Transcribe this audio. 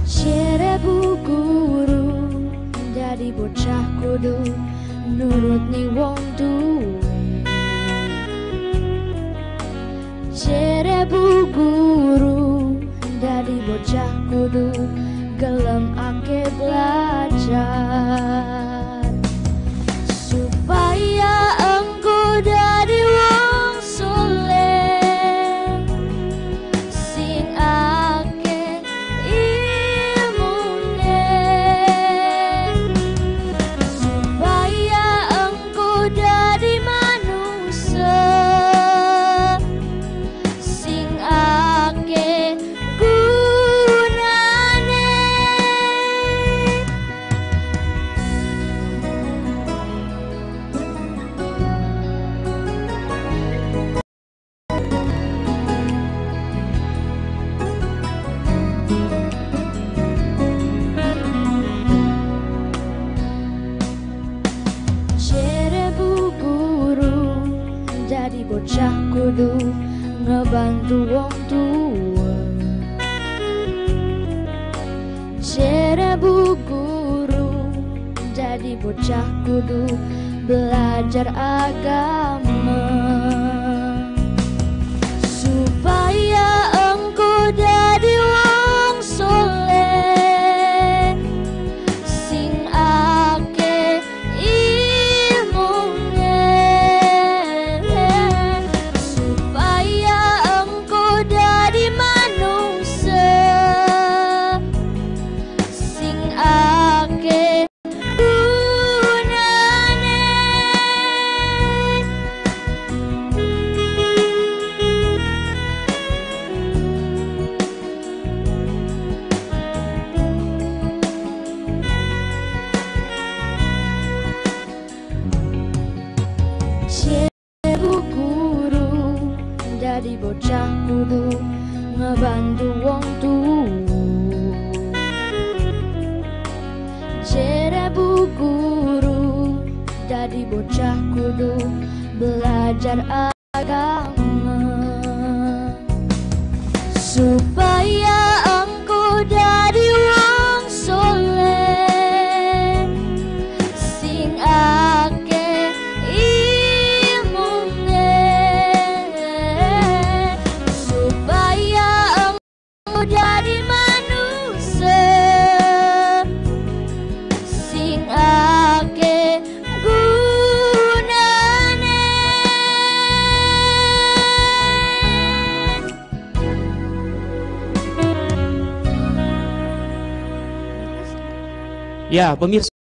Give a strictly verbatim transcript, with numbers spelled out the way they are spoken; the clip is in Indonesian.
Cerebu guru jadi bocah kudu nurut ni wong duwe. Cerebu guru jadi bocah kudu gelem ake belajar supaya engkau jadi wong soleh sing ake ilmune, supaya engkau jadi manusia sing ake gunane. Cerebu guru jadi bocah kudu ngebantu wong tua. Cerebu guru jadi bocah kudu belajar agama supaya engkau jadi wong soleh sing ake ilmune, supaya engkau jadi manusia sing ake gunane. Cerebu guru jadi bocah kudu ngebantu wong tua. Cerebu guru jadi bocah kudu belajar agama supaya engkau jadi wong soleh sing ake ilmune, supaya engkau jadi manusia sing ake gunane. Ya, pemirsa.